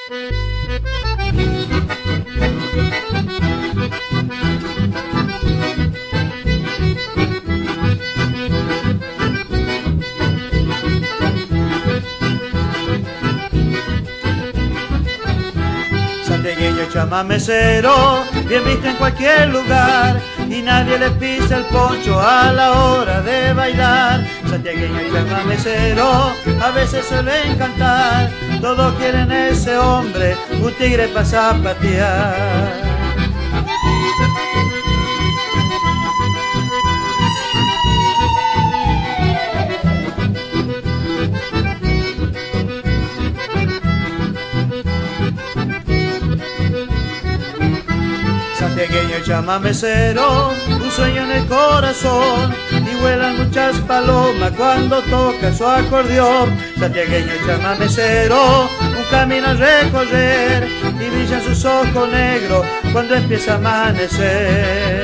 Santiagueño chamamecero, bien visto en cualquier lugar, y nadie le pisa el poncho a la hora de bailar. Santiagueño chamamecero, a veces suele encantar, todos quieren ese hombre, un tigre pa' zapatear. Santiagueño chamamecero, un sueño en el corazón, y vuelan muchas palomas cuando toca su acordeón. Santiagueño chamamecero, un camino a recorrer, y brillan sus ojos negros cuando empieza a amanecer.